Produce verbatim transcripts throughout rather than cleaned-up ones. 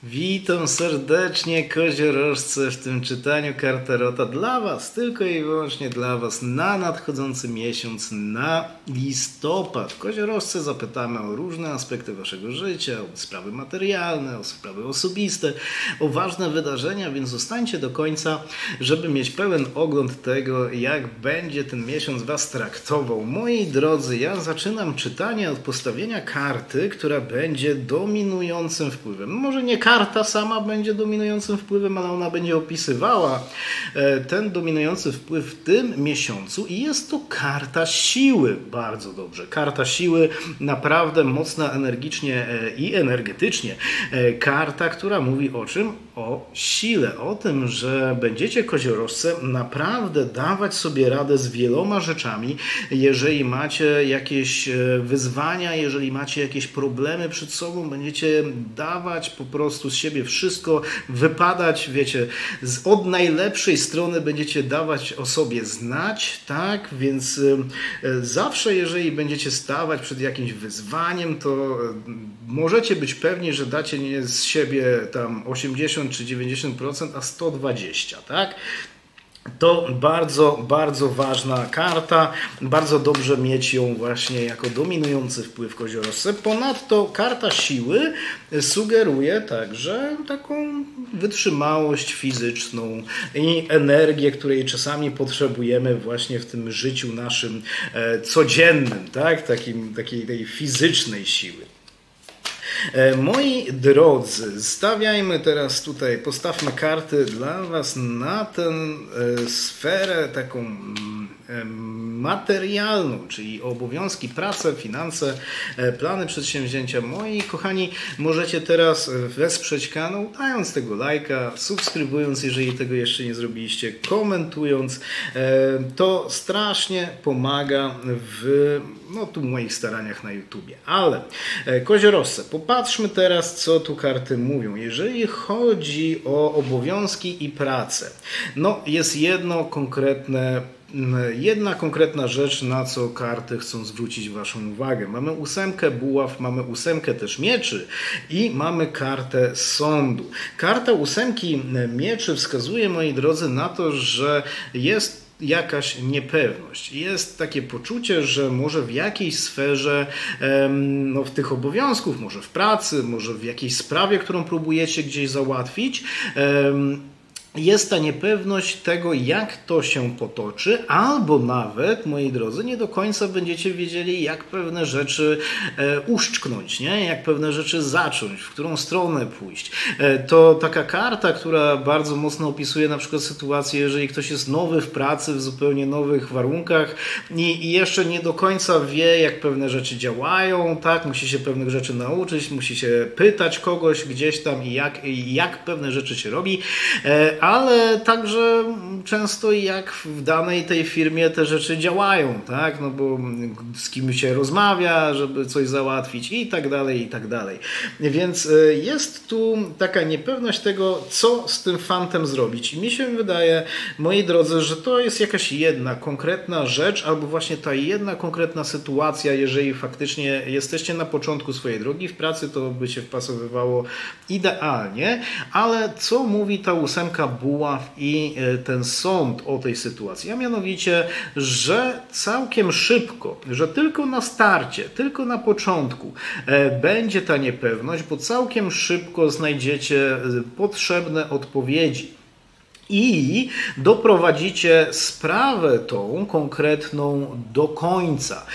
Witam serdecznie, koziorożce, w tym czytaniu kart Tarota dla Was, tylko i wyłącznie dla Was, na nadchodzący miesiąc, na listopad. Koziorożce zapytamy o różne aspekty Waszego życia, o sprawy materialne, o sprawy osobiste, o ważne wydarzenia, więc zostańcie do końca, żeby mieć pełen ogląd tego, jak będzie ten miesiąc Was traktował. Moi drodzy, ja zaczynam czytanie od postawienia karty, która będzie dominującym wpływem. Może nie karta sama będzie dominującym wpływem, ale ona będzie opisywała ten dominujący wpływ w tym miesiącu i jest to karta siły. Bardzo dobrze. Karta siły, naprawdę mocna energicznie i energetycznie. Karta, która mówi o czym? O sile. O tym, że będziecie, koziorożce, naprawdę dawać sobie radę z wieloma rzeczami. Jeżeli macie jakieś wyzwania, jeżeli macie jakieś problemy przed sobą, będziecie dawać po prostu z siebie wszystko, wypadać, wiecie, z, od najlepszej strony będziecie dawać o sobie znać, tak? Więc y, zawsze, jeżeli będziecie stawać przed jakimś wyzwaniem, to y, możecie być pewni, że dacie nie z siebie tam osiemdziesiąt czy dziewięćdziesiąt procent, a sto dwadzieścia procent, tak? To bardzo, bardzo ważna karta. Bardzo dobrze mieć ją właśnie jako dominujący wpływ, koziorożce. Ponadto karta siły sugeruje także taką wytrzymałość fizyczną i energię, której czasami potrzebujemy właśnie w tym życiu naszym e, codziennym, tak? Takim, takiej tej fizycznej siły. Moi drodzy, stawiajmy teraz tutaj, postawmy karty dla Was na tę sferę taką materialną, czyli obowiązki, pracę, finanse, plany przedsięwzięcia. Moi kochani, możecie teraz wesprzeć kanał, dając tego lajka, subskrybując, jeżeli tego jeszcze nie zrobiliście, komentując. To strasznie pomaga w no, tu moich staraniach na YouTubie. Ale koziorożce, popatrzmy teraz, co tu karty mówią. Jeżeli chodzi o obowiązki i pracę, no jest jedno konkretne Jedna konkretna rzecz, na co karty chcą zwrócić Waszą uwagę. Mamy ósemkę buław, mamy ósemkę też mieczy i mamy kartę sądu. Karta ósemki mieczy wskazuje, moi drodzy, na to, że jest jakaś niepewność. Jest takie poczucie, że może w jakiejś sferze, no w tych obowiązków, może w pracy, może w jakiejś sprawie, którą próbujecie gdzieś załatwić, jest ta niepewność tego, jak to się potoczy, albo nawet, moi drodzy, nie do końca będziecie wiedzieli, jak pewne rzeczy e, uszczknąć, nie? Jak pewne rzeczy zacząć, w którą stronę pójść. E, to taka karta, która bardzo mocno opisuje na przykład sytuację, jeżeli ktoś jest nowy w pracy, w zupełnie nowych warunkach i, i jeszcze nie do końca wie, jak pewne rzeczy działają, tak? Musi się pewnych rzeczy nauczyć, musi się pytać kogoś gdzieś tam i jak, i jak pewne rzeczy się robi. E, ale także często jak w danej tej firmie te rzeczy działają, tak? No bo z kim się rozmawia, żeby coś załatwić i tak dalej, i tak dalej. Więc jest tu taka niepewność tego, co z tym fantem zrobić. I mi się wydaje, moi drodzy, że to jest jakaś jedna konkretna rzecz, albo właśnie ta jedna konkretna sytuacja, jeżeli faktycznie jesteście na początku swojej drogi w pracy, to by się wpasowywało idealnie, ale co mówi ta ósemka buław i ten sąd o tej sytuacji, a mianowicie, że całkiem szybko, że tylko na starcie, tylko na początku będzie ta niepewność, bo całkiem szybko znajdziecie potrzebne odpowiedzi. I doprowadzicie sprawę tą konkretną do końca.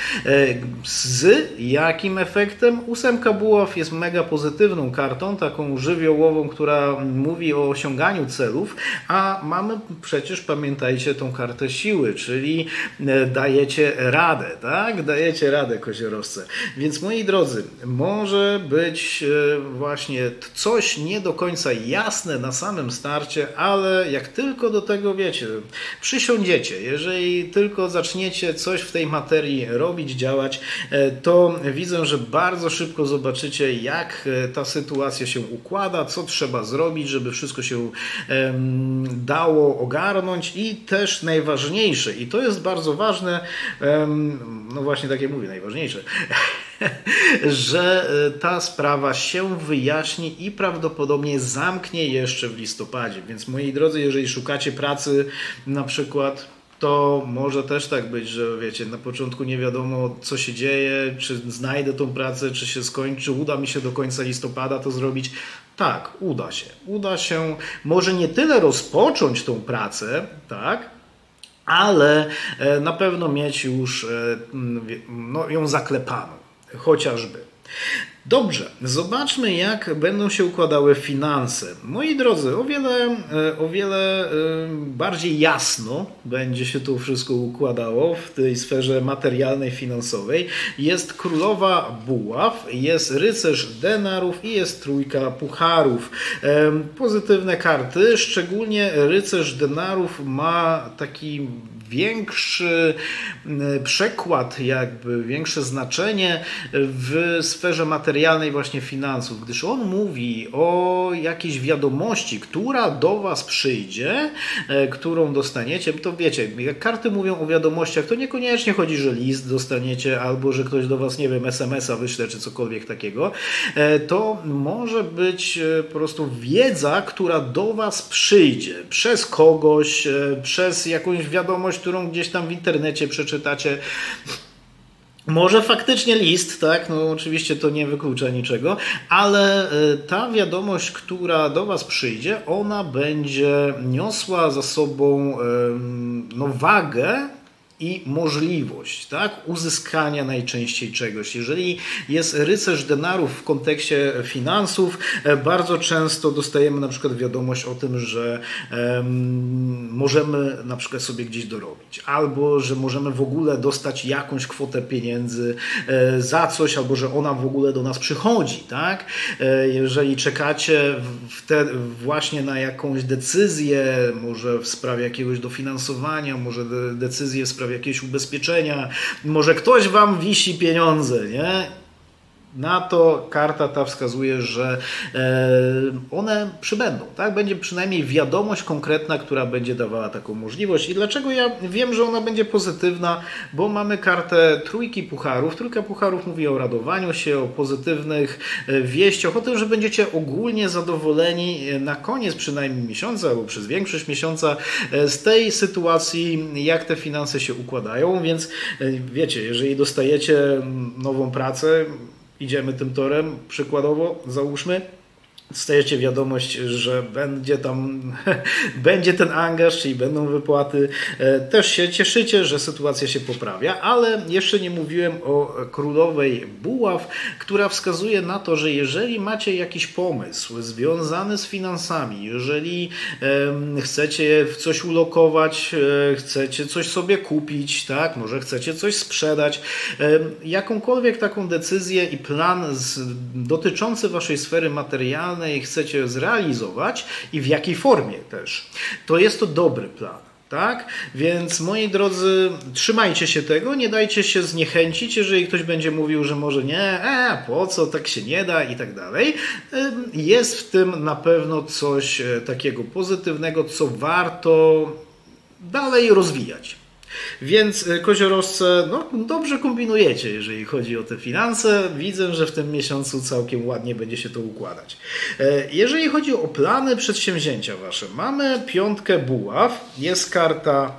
Z jakim efektem? Ósemka buław jest mega pozytywną kartą, taką żywiołową, która mówi o osiąganiu celów, a mamy przecież, pamiętajcie, tą kartę siły, czyli dajecie radę, tak? Dajecie radę, koziorożce. Więc moi drodzy, może być właśnie coś nie do końca jasne na samym starcie, ale jak tylko do tego, wiecie, przysiądziecie, jeżeli tylko zaczniecie coś w tej materii robić, działać, to widzę, że bardzo szybko zobaczycie, jak ta sytuacja się układa, co trzeba zrobić, żeby wszystko się um, dało ogarnąć i też najważniejsze, i to jest bardzo ważne, um, no właśnie tak jak mówię, najważniejsze, że ta sprawa się wyjaśni i prawdopodobnie zamknie jeszcze w listopadzie. Więc moi drodzy, jeżeli szukacie pracy na przykład, to może też tak być, że wiecie, na początku nie wiadomo, co się dzieje, czy znajdę tą pracę, czy się skończy, uda mi się do końca listopada to zrobić. Tak, uda się. Uda się może nie tyle rozpocząć tą pracę, tak, ale na pewno mieć już no, ją zaklepaną, chociażby. Dobrze, zobaczmy, jak będą się układały finanse. Moi drodzy, o wiele, o wiele bardziej jasno będzie się to wszystko układało w tej sferze materialnej, finansowej. Jest królowa buław, jest rycerz denarów i jest trójka pucharów. Pozytywne karty, szczególnie rycerz denarów ma taki większy przekład, jakby większe znaczenie w sferze materialnej właśnie finansów, gdyż on mówi o jakiejś wiadomości, która do Was przyjdzie, którą dostaniecie. To wiecie, jak karty mówią o wiadomościach, to niekoniecznie chodzi, że list dostaniecie albo że ktoś do Was, nie wiem, es em es a wyśle czy cokolwiek takiego. To może być po prostu wiedza, która do Was przyjdzie przez kogoś, przez jakąś wiadomość, którą gdzieś tam w internecie przeczytacie. Może faktycznie list, tak, no oczywiście to nie wyklucza niczego, ale ta wiadomość, która do Was przyjdzie, ona będzie niosła za sobą no, wagę i możliwość, tak, uzyskania najczęściej czegoś. Jeżeli jest rycerz denarów w kontekście finansów, bardzo często dostajemy na przykład wiadomość o tym, że um, możemy na przykład sobie gdzieś dorobić, albo że możemy w ogóle dostać jakąś kwotę pieniędzy e, za coś, albo że ona w ogóle do nas przychodzi, tak. E, jeżeli czekacie w te, właśnie na jakąś decyzję, może w sprawie jakiegoś dofinansowania, może de, decyzję w sprawie jakieś ubezpieczenia, może ktoś Wam wisi pieniądze, nie? Na to karta ta wskazuje, że one przybędą, tak? Będzie przynajmniej wiadomość konkretna, która będzie dawała taką możliwość. I dlaczego ja wiem, że ona będzie pozytywna? Bo mamy kartę trójki pucharów. Trójka pucharów mówi o radowaniu się, o pozytywnych wieściach, o tym, że będziecie ogólnie zadowoleni na koniec przynajmniej miesiąca albo przez większość miesiąca z tej sytuacji, jak te finanse się układają. Więc wiecie, jeżeli dostajecie nową pracę, idziemy tym torem, przykładowo, załóżmy, dostajecie wiadomość, że będzie tam, będzie ten angaż, czyli będą wypłaty. Też się cieszycie, że sytuacja się poprawia, ale jeszcze nie mówiłem o królowej buław, która wskazuje na to, że jeżeli macie jakiś pomysł związany z finansami, jeżeli um, chcecie w coś ulokować, um, chcecie coś sobie kupić, tak, może chcecie coś sprzedać, um, jakąkolwiek taką decyzję i plan z, dotyczący waszej sfery materialnej chcecie zrealizować i w jakiej formie też, to jest to dobry plan. Tak? Więc moi drodzy, trzymajcie się tego, nie dajcie się zniechęcić, jeżeli ktoś będzie mówił, że może nie, e, po co, tak się nie da i tak dalej. Jest w tym na pewno coś takiego pozytywnego, co warto dalej rozwijać. Więc koziorożce, no dobrze kombinujecie, jeżeli chodzi o te finanse. Widzę, że w tym miesiącu całkiem ładnie będzie się to układać. Jeżeli chodzi o plany przedsięwzięcia wasze, mamy piątkę buław, jest karta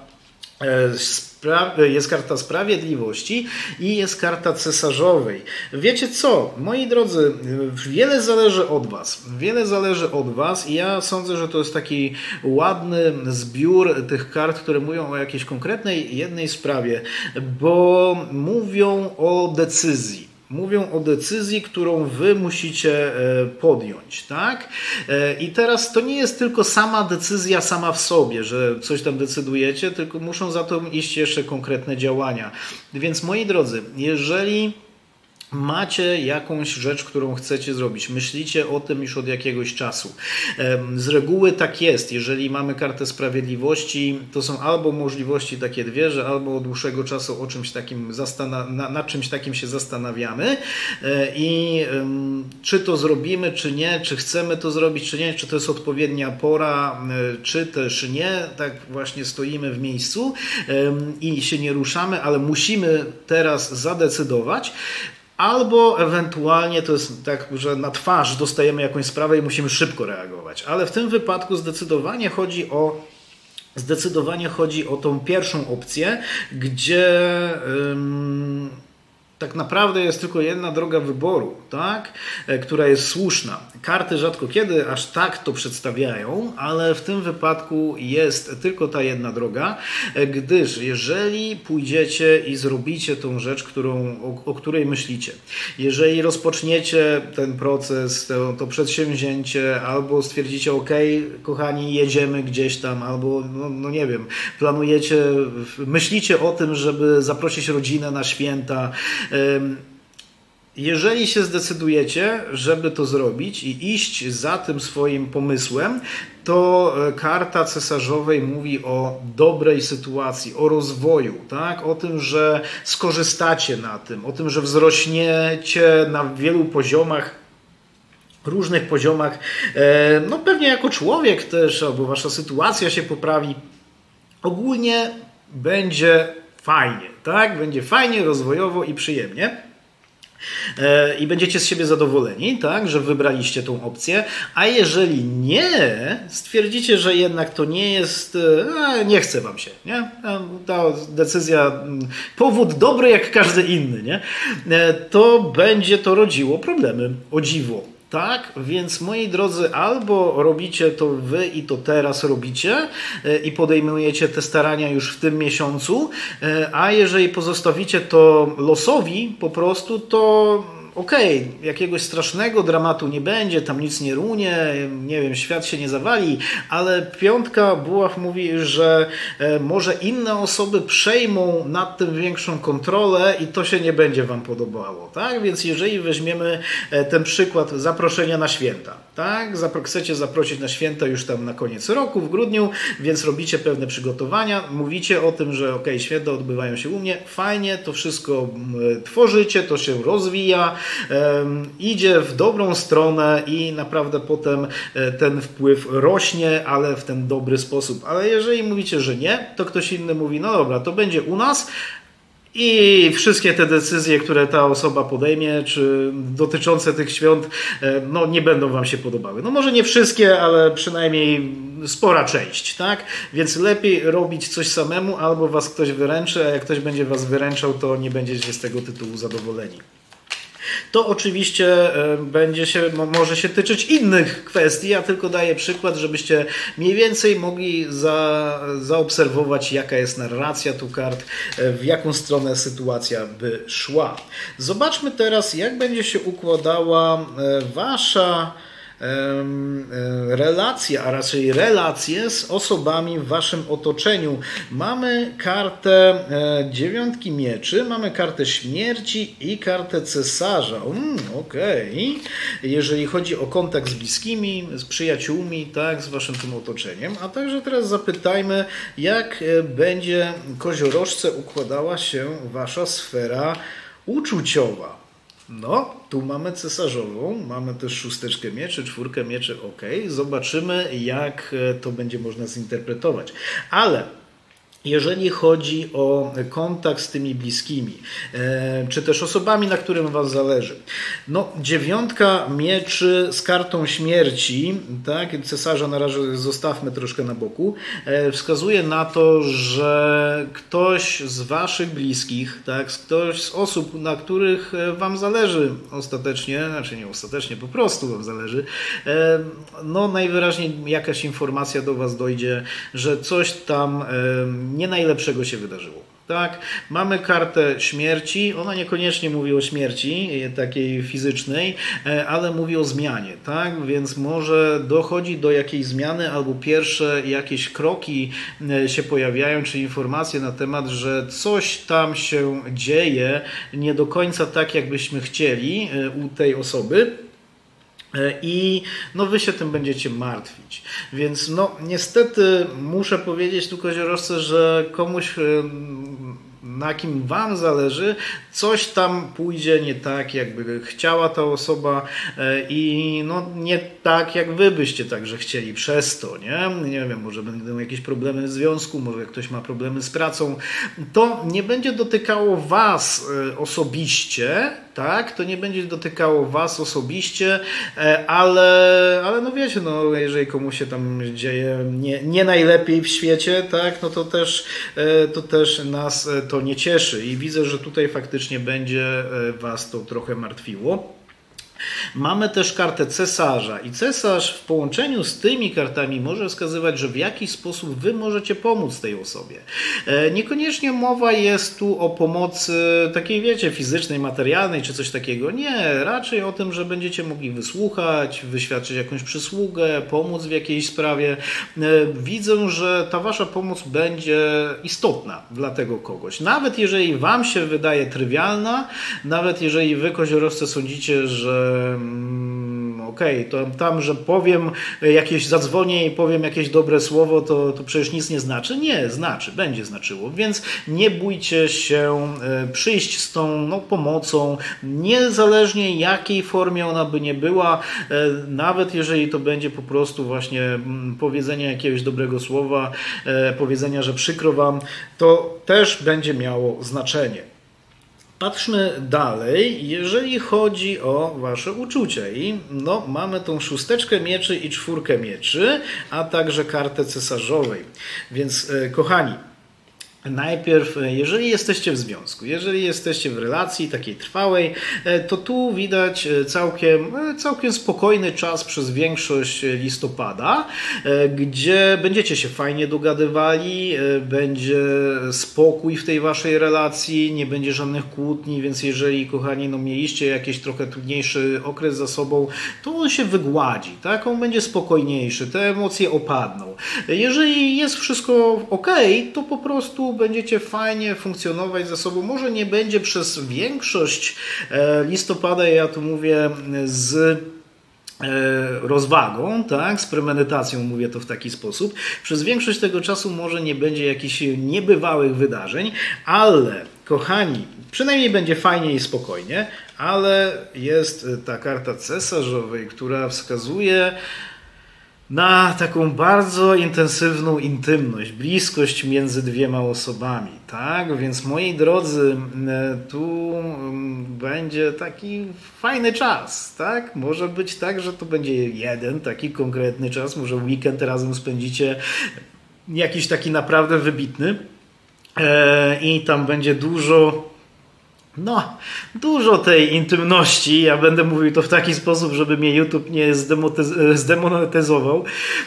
jest karta sprawiedliwości i jest karta cesarzowej. Wiecie co, moi drodzy, wiele zależy od was. Wiele zależy od was i ja sądzę, że to jest taki ładny zbiór tych kart, które mówią o jakiejś konkretnej jednej sprawie, bo mówią o decyzji. Mówią o decyzji, którą wy musicie podjąć, tak? I teraz to nie jest tylko sama decyzja sama w sobie, że coś tam decydujecie, tylko muszą za to iść jeszcze konkretne działania. Więc moi drodzy, jeżeli macie jakąś rzecz, którą chcecie zrobić, myślicie o tym już od jakiegoś czasu. Z reguły tak jest. Jeżeli mamy kartę sprawiedliwości, to są albo możliwości takie dwie, że albo od dłuższego czasu o czymś takim na, nad czymś takim się zastanawiamy i czy to zrobimy, czy nie, czy chcemy to zrobić, czy nie, czy to jest odpowiednia pora, czy też nie. Tak właśnie stoimy w miejscu i się nie ruszamy, ale musimy teraz zadecydować. albo ewentualnie to jest tak, że na twarz dostajemy jakąś sprawę i musimy szybko reagować. Ale w tym wypadku zdecydowanie chodzi o Zdecydowanie chodzi o tą pierwszą opcję, gdzie ym, tak naprawdę jest tylko jedna droga wyboru, tak? E, która jest słuszna. Karty rzadko kiedy aż tak to przedstawiają, ale w tym wypadku jest tylko ta jedna droga, e, gdyż jeżeli pójdziecie i zrobicie tą rzecz, którą, o, o której myślicie, jeżeli rozpoczniecie ten proces, to, to przedsięwzięcie, albo stwierdzicie, ok, kochani, jedziemy gdzieś tam, albo no, no nie wiem, planujecie, myślicie o tym, żeby zaprosić rodzinę na święta. Jeżeli się zdecydujecie, żeby to zrobić i iść za tym swoim pomysłem, to karta cesarzowej mówi o dobrej sytuacji, o rozwoju, tak? O tym, że skorzystacie na tym, o tym, że wzrośniecie na wielu poziomach, różnych poziomach, no pewnie jako człowiek też, albo wasza sytuacja się poprawi. Ogólnie będzie fajnie, tak? Będzie fajnie, rozwojowo i przyjemnie. I będziecie z siebie zadowoleni, tak, że wybraliście tą opcję, a jeżeli nie, stwierdzicie, że jednak to nie jest, nie chce wam się, nie? Ta decyzja, powód dobry jak każdy inny, nie? To będzie to rodziło problemy, o dziwo. Tak, więc moi drodzy, albo robicie to wy i to teraz robicie i podejmujecie te starania już w tym miesiącu, a jeżeli pozostawicie to losowi po prostu, to okej, okay, jakiegoś strasznego dramatu nie będzie, tam nic nie runie, nie wiem, świat się nie zawali, ale piątka buław mówi, że może inne osoby przejmą nad tym większą kontrolę i to się nie będzie wam podobało, tak? Więc jeżeli weźmiemy ten przykład zaproszenia na święta, tak? Chcecie zaprosić na święta już tam na koniec roku, w grudniu, więc robicie pewne przygotowania, mówicie o tym, że okej, okay, święta odbywają się u mnie, fajnie, to wszystko tworzycie, to się rozwija, idzie w dobrą stronę i naprawdę potem ten wpływ rośnie, ale w ten dobry sposób. Ale jeżeli mówicie, że nie, to ktoś inny mówi, no dobra, to będzie u nas i wszystkie te decyzje, które ta osoba podejmie, czy dotyczące tych świąt, no nie będą wam się podobały. No może nie wszystkie, ale przynajmniej spora część, tak? Więc lepiej robić coś samemu, albo was ktoś wyręczy, a jak ktoś będzie was wyręczał, to nie będziecie z tego tytułu zadowoleni. To oczywiście będzie się, może się tyczyć innych kwestii. Ja tylko daję przykład, żebyście mniej więcej mogli za, zaobserwować, jaka jest narracja tu kart, w jaką stronę sytuacja by szła. Zobaczmy teraz, jak będzie się układała wasza relacje, a raczej relacje z osobami w waszym otoczeniu. Mamy kartę dziewiątki mieczy, mamy kartę śmierci i kartę cesarza. Mm, Okej. Okay. Jeżeli chodzi o kontakt z bliskimi, z przyjaciółmi, tak, z waszym tym otoczeniem. A także teraz zapytajmy, jak będzie koziorożce układała się wasza sfera uczuciowa. No, tu mamy cesarzową, mamy też szósteczkę mieczy, czwórkę mieczy, ok. Zobaczymy, jak to będzie można zinterpretować. Ale jeżeli chodzi o kontakt z tymi bliskimi, czy też osobami, na którym wam zależy. No, dziewiątka mieczy z kartą śmierci, tak, cesarza na razie zostawmy troszkę na boku, wskazuje na to, że ktoś z waszych bliskich, tak, ktoś z osób, na których wam zależy ostatecznie, znaczy nie ostatecznie, po prostu wam zależy, no najwyraźniej jakaś informacja do was dojdzie, że coś tam nie najlepszego się wydarzyło. Tak, mamy kartę śmierci, ona niekoniecznie mówi o śmierci takiej fizycznej, ale mówi o zmianie, tak, więc może dochodzi do jakiejś zmiany albo pierwsze jakieś kroki się pojawiają, czy informacje na temat, że coś tam się dzieje nie do końca tak, jakbyśmy chcieli u tej osoby. I no wy się tym będziecie martwić. Więc no niestety muszę powiedzieć tu koziorożce, że komuś, na kim wam zależy, coś tam pójdzie nie tak, jakby chciała ta osoba i no nie tak, jak wy byście także chcieli przez to, nie? Nie wiem, może będą jakieś problemy w związku, może ktoś ma problemy z pracą. To nie będzie dotykało was osobiście, tak? To nie będzie dotykało was osobiście, ale, ale no wiecie, no jeżeli komuś się tam dzieje nie, nie najlepiej w świecie, tak? No to też, to też nas to nie cieszy i widzę, że tutaj faktycznie będzie was to trochę martwiło. Mamy też kartę cesarza i cesarz w połączeniu z tymi kartami może wskazywać, że w jakiś sposób wy możecie pomóc tej osobie. Niekoniecznie mowa jest tu o pomocy takiej, wiecie, fizycznej, materialnej czy coś takiego. Nie, raczej o tym, że będziecie mogli wysłuchać, wyświadczyć jakąś przysługę, pomóc w jakiejś sprawie. Widzę, że ta wasza pomoc będzie istotna dla tego kogoś. Nawet jeżeli wam się wydaje trywialna, nawet jeżeli wy, koziorożce, sądzicie, że okej, okay, to tam, że powiem jakieś, zadzwonię i powiem jakieś dobre słowo, to, to przecież nic nie znaczy. Nie, znaczy, będzie znaczyło, więc nie bójcie się przyjść z tą no, pomocą, niezależnie jakiej formie ona by nie była, nawet jeżeli to będzie po prostu właśnie powiedzenie jakiegoś dobrego słowa, powiedzenia, że przykro wam, to też będzie miało znaczenie. Patrzmy dalej, jeżeli chodzi o wasze uczucia i no, mamy tą szósteczkę mieczy i czwórkę mieczy, a także kartę cesarzowej. Więc kochani, najpierw, jeżeli jesteście w związku, jeżeli jesteście w relacji takiej trwałej, to tu widać całkiem, całkiem spokojny czas przez większość listopada, gdzie będziecie się fajnie dogadywali, będzie spokój w tej waszej relacji, nie będzie żadnych kłótni, więc jeżeli, kochani, no mieliście jakiś trochę trudniejszy okres za sobą, to on się wygładzi, tak? On będzie spokojniejszy, te emocje opadną. Jeżeli jest wszystko ok, to po prostu będziecie fajnie funkcjonować ze sobą. Może nie będzie przez większość listopada, ja tu mówię z rozwagą, tak, z premedytacją, mówię to w taki sposób. Przez większość tego czasu może nie będzie jakichś niebywałych wydarzeń, ale kochani, przynajmniej będzie fajnie i spokojnie, ale jest ta karta cesarzowej, która wskazuje na taką bardzo intensywną intymność, bliskość między dwiema osobami, tak? Więc moi drodzy, tu będzie taki fajny czas, tak? Może być tak, że to będzie jeden taki konkretny czas, może weekend razem spędzicie jakiś taki naprawdę wybitny i tam będzie dużo No, dużo tej intymności. Ja będę mówił to w taki sposób, żeby mnie YouTube nie zdemonetyzował.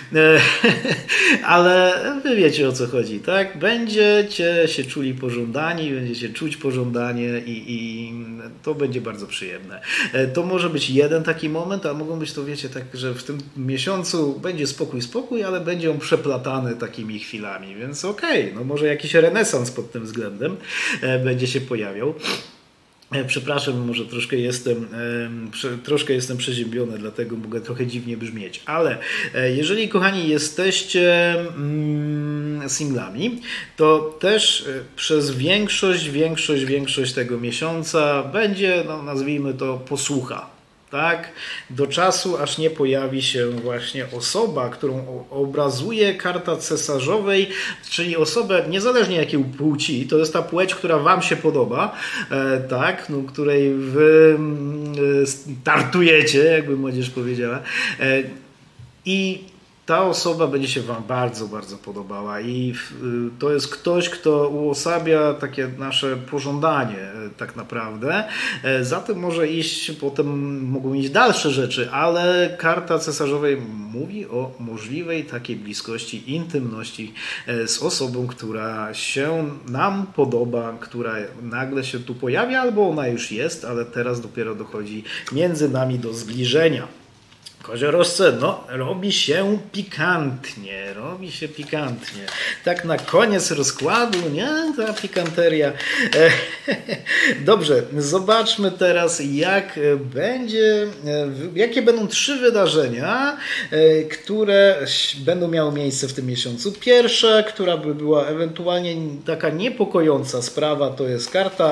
Ale wy wiecie, o co chodzi, tak? Będziecie się czuli pożądani, będziecie czuć pożądanie i, i to będzie bardzo przyjemne. To może być jeden taki moment, a mogą być to, wiecie, tak, że w tym miesiącu będzie spokój, spokój, ale będzie on przeplatany takimi chwilami, więc okej, okay, no może jakiś renesans pod tym względem będzie się pojawiał. Przepraszam, może troszkę jestem, troszkę jestem przeziębiony, dlatego mogę trochę dziwnie brzmieć. Ale jeżeli, kochani, jesteście singlami, to też przez większość, większość, większość tego miesiąca będzie, no, nazwijmy to, posłucha. Tak? Do czasu, aż nie pojawi się właśnie osoba, którą obrazuje karta cesarzowej, czyli osobę, niezależnie jakiej płci, to jest ta płeć, która wam się podoba, e, tak? No, której wy e, startujecie, jakby młodzież powiedziała. E, I ta osoba będzie się wam bardzo, bardzo podobała i to jest ktoś, kto uosabia takie nasze pożądanie tak naprawdę. Za tym może iść, potem mogą iść dalsze rzeczy, ale karta cesarzowej mówi o możliwej takiej bliskości, intymności z osobą, która się nam podoba, która nagle się tu pojawia, albo ona już jest, ale teraz dopiero dochodzi między nami do zbliżenia. Koziorożce, no, robi się pikantnie, robi się pikantnie. Tak na koniec rozkładu, nie? Ta pikanteria. Dobrze, zobaczmy teraz, jak będzie, jakie będą trzy wydarzenia, które będą miały miejsce w tym miesiącu. Pierwsza, która by była ewentualnie taka niepokojąca sprawa, to jest karta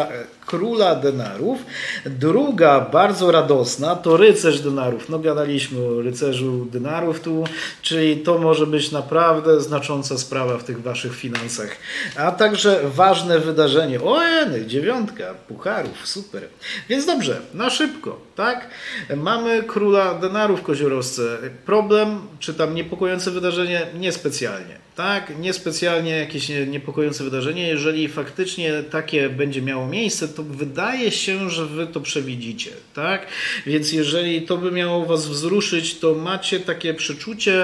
króla denarów. Druga, bardzo radosna, to rycerz denarów. No gadaliśmy o rycerzu denarów tu, czyli to może być naprawdę znacząca sprawa w tych waszych finansach. A także ważne wydarzenie. O, jeny, dziewiątka pucharów, super. Więc dobrze, na szybko, tak? Mamy króla denarów, koziorożce. Problem, czy tam niepokojące wydarzenie? Niespecjalnie. Tak, niespecjalnie jakieś niepokojące wydarzenie. Jeżeli faktycznie takie będzie miało miejsce, to wydaje się, że wy to przewidzicie. Tak? Więc jeżeli to by miało was wzruszyć, to macie takie przeczucie,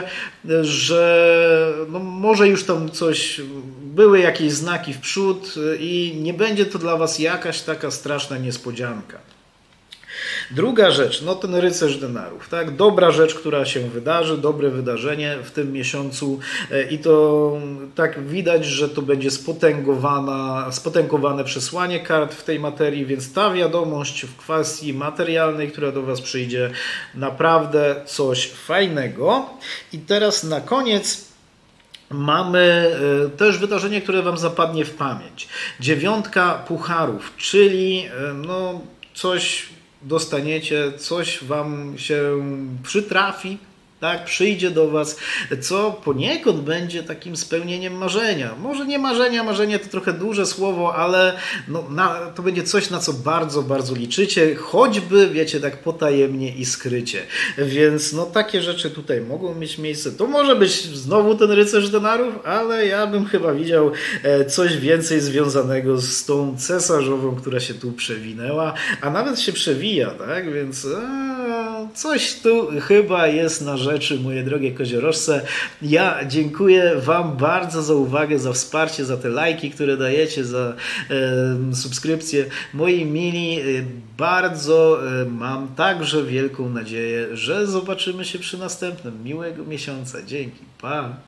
że no może już tam coś, były jakieś znaki w przód i nie będzie to dla was jakaś taka straszna niespodzianka. Druga rzecz, no ten rycerz denarów, tak? Dobra rzecz, która się wydarzy, dobre wydarzenie w tym miesiącu i to tak widać, że to będzie spotęgowana, spotęgowane przesłanie kart w tej materii, więc ta wiadomość w kwestii materialnej, która do was przyjdzie, naprawdę coś fajnego. I teraz na koniec mamy też wydarzenie, które wam zapadnie w pamięć. Dziewiątka pucharów, czyli no coś dostaniecie, coś wam się przytrafi, tak, przyjdzie do was, co poniekąd będzie takim spełnieniem marzenia. Może nie marzenia, marzenie to trochę duże słowo, ale no, na, to będzie coś, na co bardzo, bardzo liczycie, choćby, wiecie, tak potajemnie i skrycie. Więc no takie rzeczy tutaj mogą mieć miejsce. To może być znowu ten rycerz denarów, ale ja bym chyba widział coś więcej związanego z tą cesarzową, która się tu przewinęła, a nawet się przewija, tak, więc a, coś tu chyba jest na rzeczy, moje drogie koziorożce. Ja dziękuję wam bardzo za uwagę, za wsparcie, za te lajki, które dajecie, za e, subskrypcje. Moi mili, bardzo e, mam także wielką nadzieję, że zobaczymy się przy następnym. Miłego miesiąca. Dzięki. Pa.